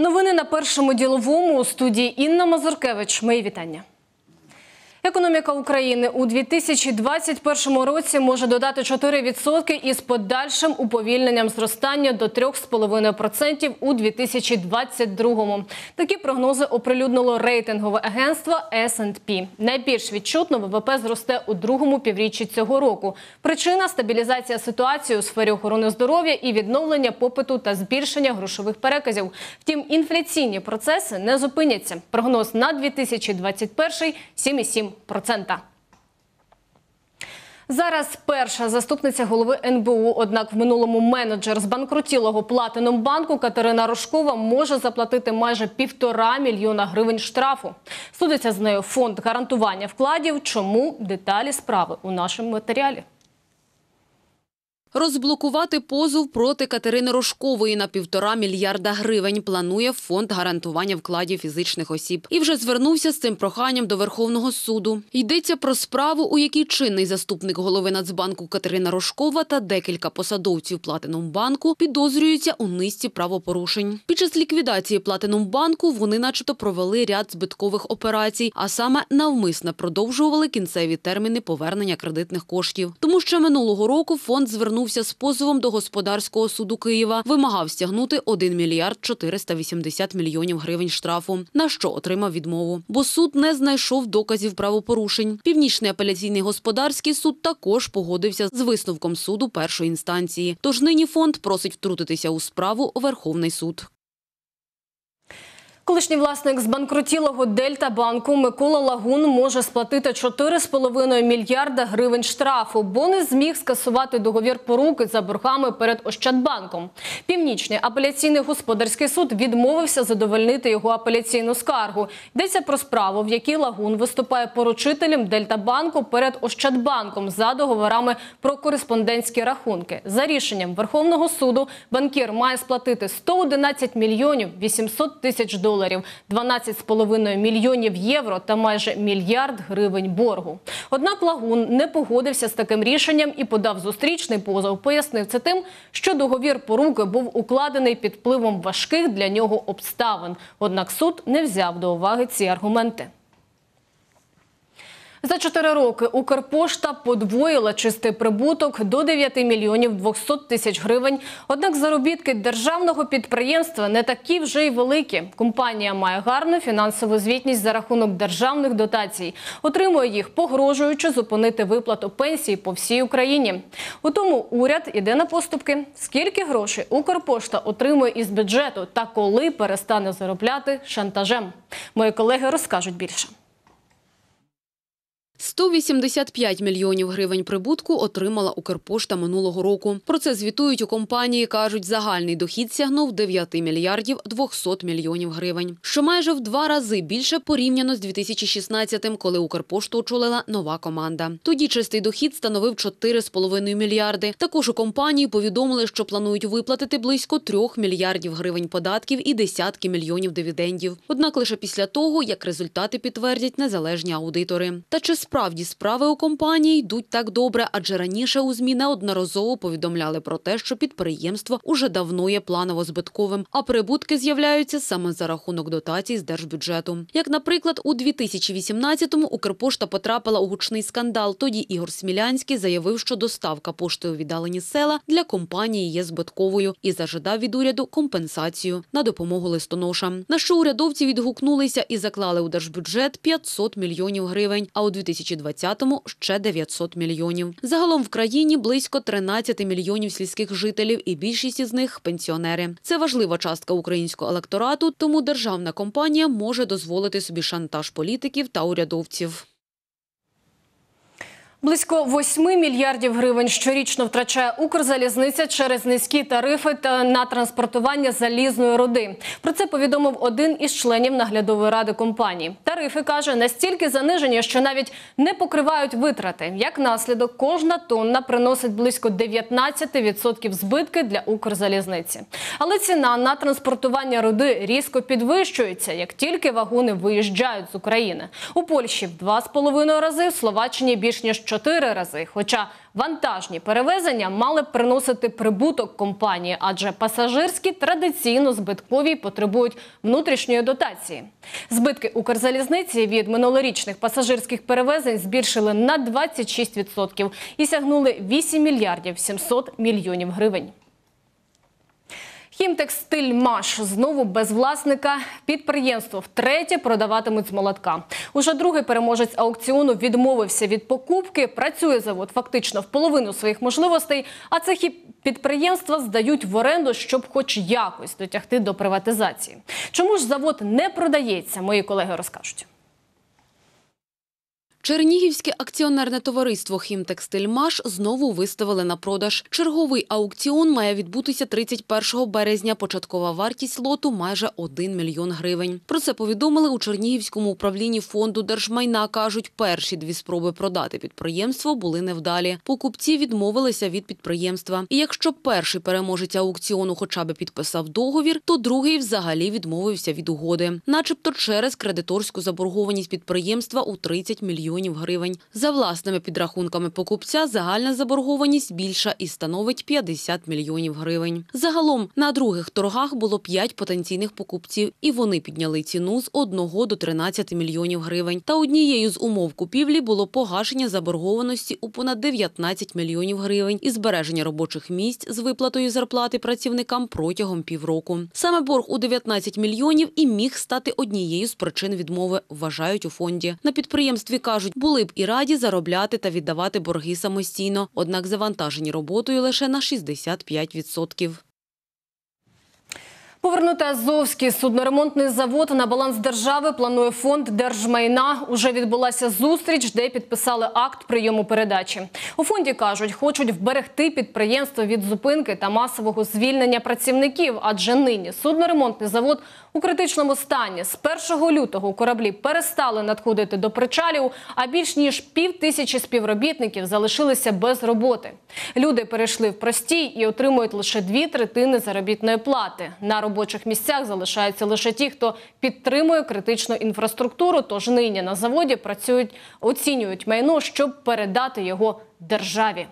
Новини на Першому діловому. У студії Інна Мазуркевич. Мої вітання. Економіка України у 2021 році може додати 4% із подальшим уповільненням зростання до 3,5% у 2022. Такі прогнози оприлюднило рейтингове агентство S&P. Найбільш відчутно ВВП зросте у другому півріччі цього року. Причина – стабілізація ситуації у сфері охорони здоров'я і відновлення попиту та збільшення грошових переказів. Втім, інфляційні процеси не зупиняться. Прогноз на 2021 – 7,7%. Зараз перша заступниця голови НБУ, однак в минулому менеджер збанкрутілого Платинумбанку Катерина Рожкова може заплатити майже 1,5 мільйона гривень штрафу. Судиться з нею фонд гарантування вкладів. Чому? Деталі справи у нашому матеріалі. Розблокувати позов проти Катерини Рожкової на 1,5 мільярда гривень планує фонд гарантування вкладів фізичних осіб. І вже звернувся з цим проханням до Верховного суду. Йдеться про справу, у якій чинний заступник голови Нацбанку Катерина Рожкова та декілька посадовців Платинумбанку підозрюються у низці правопорушень. Під час ліквідації Платинумбанку вони начебто провели ряд збиткових операцій, а саме навмисно продовжували кінцеві терміни повернення кредитних коштів. Тому ще минулого року фонд звернувся з позовом до Господарського суду Києва, вимагав стягнути 1 мільярд 480 мільйонів гривень штрафу, на що отримав відмову. Бо суд не знайшов доказів правопорушень. Північний апеляційний господарський суд також погодився з висновком суду першої інстанції. Тож нині фонд просить втрутитися у справу Верховний суд. Колишній власник збанкрутілого Дельта-банку Микола Лагун може сплатити 4,5 мільярда гривень штрафу, бо не зміг скасувати договір поруки за боргами перед Ощадбанком. Північний апеляційний господарський суд відмовився задовольнити його апеляційну скаргу. Йдеться про справу, в якій Лагун виступає поручителем Дельта-банку перед Ощадбанком за договорами про кореспондентські рахунки. За рішенням Верховного суду банкір має сплатити 111 мільйонів 800 тисяч доларів. 12,5 мільйонів євро та майже 1 мільярд гривень боргу. Однак Лагун не погодився з таким рішенням і подав зустрічний позов. Пояснив це тим, що договір поруки був укладений під впливом важких для нього обставин. Однак суд не взяв до уваги ці аргументи. За 4 роки Укрпошта подвоїла чистий прибуток до 9 мільйонів 200 тисяч гривень. Однак заробітки державного підприємства не такі вже й великі. Компанія має гарну фінансову звітність за рахунок державних дотацій. Отримує їх, погрожуючи зупинити виплату пенсій по всій Україні. У тому уряд іде на поступки. Скільки грошей Укрпошта отримує із бюджету та коли перестане заробляти шантажем? Мої колеги розкажуть більше. 185 мільйонів гривень прибутку отримала Укрпошта минулого року. Про це звітують у компанії, кажуть, загальний дохід сягнув 9 мільярдів 200 мільйонів гривень. Що майже в 2 рази більше порівняно з 2016-м, коли Укрпошту очолила нова команда. Тоді чистий дохід становив 4,5 мільярди. Також у компанії повідомили, що планують виплатити близько 3 мільярдів гривень податків і десятки мільйонів дивідендів. Однак лише після того, як результати підтвердять незалежні аудитори. Та чи справді справи у компанії йдуть так добре, адже раніше у ЗМІ неодноразово повідомляли про те, що підприємство уже давно є планово збитковим, а прибутки з'являються саме за рахунок дотацій з держбюджету. Як, наприклад, у 2018-му Укрпошта потрапила у гучний скандал. Тоді Ігор Смілянський заявив, що доставка поштою у віддалені села для компанії є збитковою і зажадав від уряду компенсацію на допомогу листоношам. На що урядовці відгукнулися і заклали у держбюджет 500 мільйонів гривень, а у 2020-му ще 900 мільйонів. Загалом в країні близько 13 мільйонів сільських жителів і більшість із них – пенсіонери. Це важлива частка українського електорату, тому державна компанія може дозволити собі шантаж політиків та урядовців. Близько 8 мільярдів гривень щорічно втрачає Укрзалізниця через низькі тарифи на транспортування залізної руди. Про це повідомив один із членів наглядової ради компанії. Тарифи, каже, настільки занижені, що навіть не покривають витрати. Як наслідок, кожна тонна приносить близько 19% збитки для Укрзалізниці. Але ціна на транспортування руди різко підвищується, як тільки вагони виїжджають з України. У Польщі в 2,5 рази, в Словаччині більш ніж 4 рази. Хоча вантажні перевезення мали б приносити прибуток компанії, адже пасажирські традиційно збиткові й потребують внутрішньої дотації. Збитки Укрзалізниці від минулорічних пасажирських перевезень збільшили на 26% і сягнули 8 мільярдів 700 мільйонів гривень. Хімтекстильмаш знову без власника. Підприємство втретє продаватимуть з молотка. Уже другий переможець аукціону відмовився від покупки. Працює завод фактично в половину своїх можливостей, а цехи підприємства здають в оренду, щоб хоч якось дотягти до приватизації. Чому ж завод не продається, мої колеги розкажуть. Чернігівське акціонерне товариство «Хімтекстильмаш» знову виставили на продаж. Черговий аукціон має відбутися 31 березня. Початкова вартість лоту – майже 1 мільйон гривень. Про це повідомили у Чернігівському управлінні фонду держмайна. Кажуть, перші 2 спроби продати підприємство були невдалі. Покупці відмовилися від підприємства. І якщо перший переможець аукціону хоча б підписав договір, то другий взагалі відмовився від угоди. Начебто через кредиторську заборгованість підприємства у 30 мільйонів гривень. За власними підрахунками покупця загальна заборгованість більша і становить 50 мільйонів гривень. Загалом на других торгах було 5 потенційних покупців, і вони підняли ціну з 1 до 13 мільйонів гривень. Та однією з умов купівлі було погашення заборгованості у понад 19 мільйонів гривень і збереження робочих місць з виплатою зарплати працівникам протягом півроку. Саме борг у 19 мільйонів і міг стати однією з причин відмови, вважають у фонді. На підприємстві кажуть, були б і раді заробляти та віддавати борги самостійно, однак завантажені роботою лише на 65%. Повернути Азовський судноремонтний завод на баланс держави планує фонд держмайна. Уже відбулася зустріч, де підписали акт прийому передачі. У фонді кажуть, хочуть вберегти підприємство від зупинки та масового звільнення працівників, адже нині судноремонтний завод у критичному стані. З 1 лютого кораблі перестали надходити до причалів, а більш ніж 5000 співробітників залишилися без роботи. Люди перейшли в простій і отримують лише 2/3 заробітної плати. На робочих місцях залишаються лише ті, хто підтримує критичну інфраструктуру, тож нині на заводі працюють, оцінюють майно, щоб передати його державі.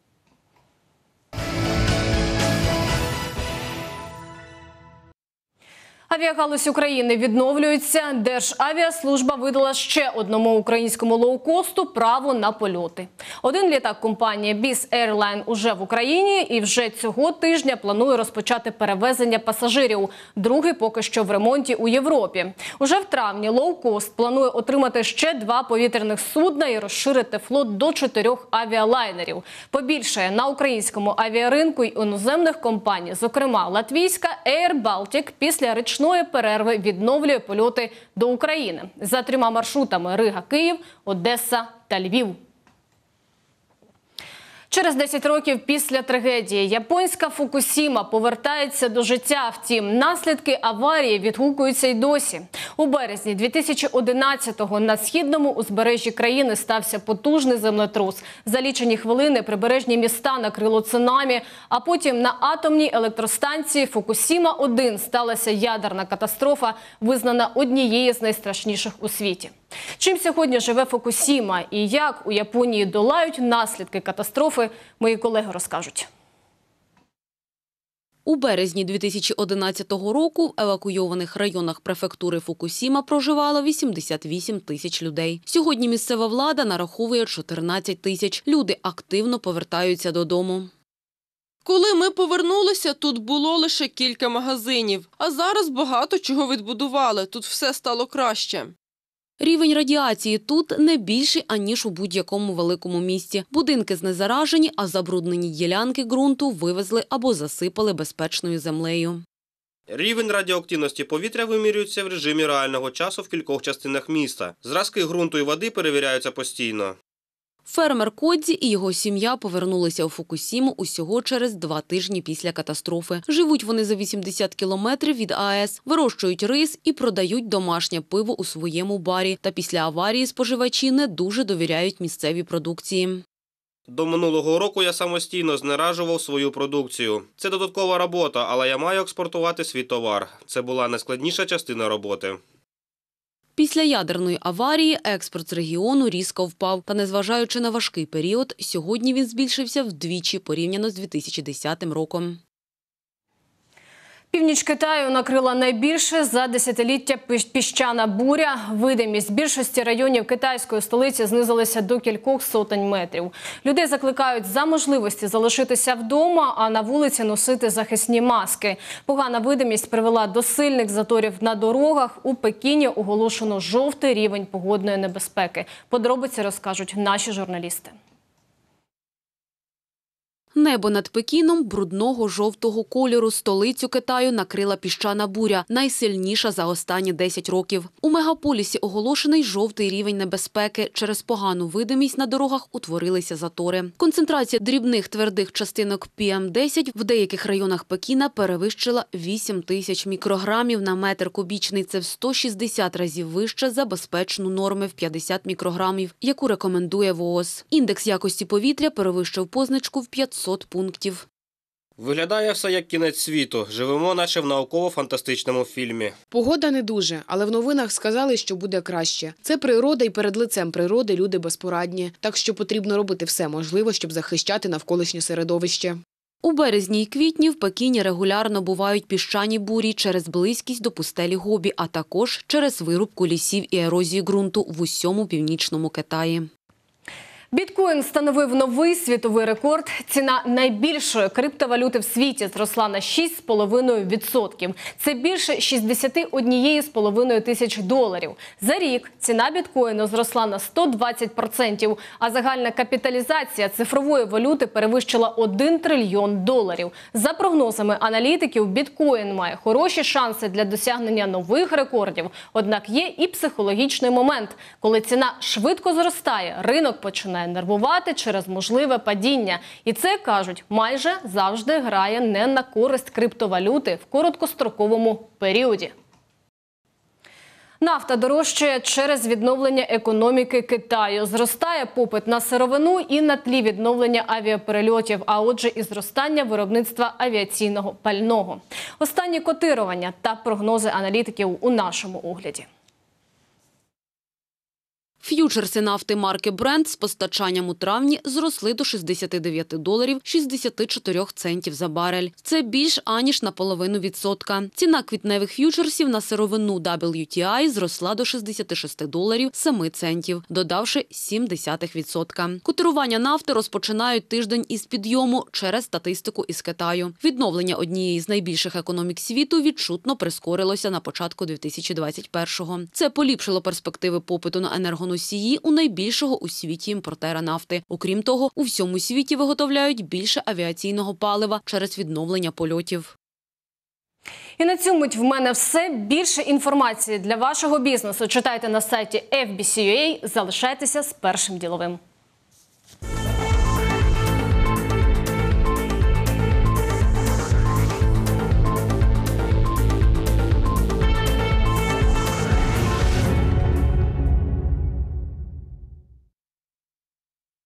Авіагалузь України відновлюється. Державіаслужба видала ще одному українському лоукосту право на польоти. Один літак компанії Biz Airline уже в Україні і вже цього тижня планує розпочати перевезення пасажирів. Другий поки що в ремонті у Європі. Уже в травні лоукост планує отримати ще 2 повітряних судна і розширити флот до 4 авіалайнерів. Побільшає на українському авіаринку й іноземних компаній, зокрема латвійська Air Baltic після річної перерви відновлює польоти до України за 3 маршрутами – Рига-Київ, Одеса та Львів. Через 10 років після трагедії японська Фукусіма повертається до життя. Втім, наслідки аварії відгукуються й досі. У березні 2011-го на східному узбережжі країни стався потужний землетрус. За лічені хвилини прибережні міста накрило цунамі, а потім на атомній електростанції Фукусіма-1 сталася ядерна катастрофа, визнана однією з найстрашніших у світі. Чим сьогодні живе Фукусіма і як у Японії долають наслідки катастрофи, мої колеги розкажуть. У березні 2011 року в евакуйованих районах префектури Фукусіма проживало 88 тисяч людей. Сьогодні місцева влада нараховує 14 тисяч. Люди активно повертаються додому. Коли ми повернулися, тут було лише кілька магазинів. А зараз багато чого відбудували. Тут все стало краще. Рівень радіації тут не більший, аніж у будь-якому великому місті. Будинки знезаражені, а забруднені ділянки ґрунту вивезли або засипали безпечною землею. Рівень радіоактивності повітря вимірюється в режимі реального часу в кількох частинах міста. Зразки ґрунту і води перевіряються постійно. Фермер Кодзі і його сім'я повернулися у Фукусіму усього через 2 тижні після катастрофи. Живуть вони за 80 кілометрів від АЕС, вирощують рис і продають домашнє пиво у своєму барі. Та після аварії споживачі не дуже довіряють місцевій продукції. До минулого року я самостійно знеражував свою продукцію. Це додаткова робота, але я маю експортувати свій товар. Це була найскладніша частина роботи. Після ядерної аварії експорт з регіону різко впав. Та незважаючи на важкий період, сьогодні він збільшився вдвічі порівняно з 2010 роком. Північ Китаю накрила найбільше за десятиліття піщана буря. Видимість більшості районів китайської столиці знизилася до кількох сотень метрів. Людей закликають за можливості залишитися вдома, а на вулиці носити захисні маски. Погана видимість привела до сильних заторів на дорогах. У Пекіні оголошено жовтий рівень погодної небезпеки. Подробиці розкажуть наші журналісти. Небо над Пекіном брудного жовтого кольору. Столицю Китаю накрила піщана буря, найсильніша за останні 10 років. У мегаполісі оголошений жовтий рівень небезпеки. Через погану видимість на дорогах утворилися затори. Концентрація дрібних твердих частинок PM10 в деяких районах Пекіна перевищила 8 тисяч мікрограмів на метр кубічний. Це в 160 разів вище за безпечну норму в 50 мікрограмів, яку рекомендує ВООЗ. Індекс якості повітря перевищив позначку в 500 пунктів. Виглядає все як кінець світу. Живемо наче в науково-фантастичному фільмі. Погода не дуже, але в новинах сказали, що буде краще. Це природа, і перед лицем природи люди безпорадні. Так що потрібно робити все можливе, щоб захищати навколишнє середовище. У березні й квітні в Пекіні регулярно бувають піщані бурі через близькість до пустелі Гобі, а також через вирубку лісів і ерозію ґрунту в усьому північному Китаї. Біткоін встановив новий світовий рекорд. Ціна найбільшої криптовалюти в світі зросла на 6,5%. Це більше 61,5 тисяч доларів. За рік ціна біткоїну зросла на 120%, а загальна капіталізація цифрової валюти перевищила 1 трильйон доларів. За прогнозами аналітиків, біткоін має хороші шанси для досягнення нових рекордів. Однак є і психологічний момент. Коли ціна швидко зростає, ринок починає нервувати через можливе падіння. І це, кажуть, майже завжди грає не на користь криптовалюти в короткостроковому періоді. Нафта дорожчає через відновлення економіки Китаю. Зростає попит на сировину і на тлі відновлення авіаперельотів, а отже і зростання виробництва авіаційного пального. Останні котирування та прогнози аналітиків у нашому огляді. Ф'ючерси нафти марки Brent з постачанням у травні зросли до $69 64 центів за барель. Це більш аніж на 0,5%. Ціна квітневих ф'ючерсів на сировину WTI зросла до $66 7 центів, додавши 0,7%. Котирування нафти розпочинають тиждень із підйому через статистику із Китаю. Відновлення однієї з найбільших економік світу відчутно прискорилося на початку 2021-го. Це поліпшило перспективи попиту на енергоносії у найбільшого у світі імпортера нафти. Окрім того, у всьому світі виготовляють більше авіаційного палива через відновлення польотів. І на цю мить в мене все. Більше інформації для вашого бізнесу читайте на сайті FBC.ua. Залишайтеся з Першим діловим.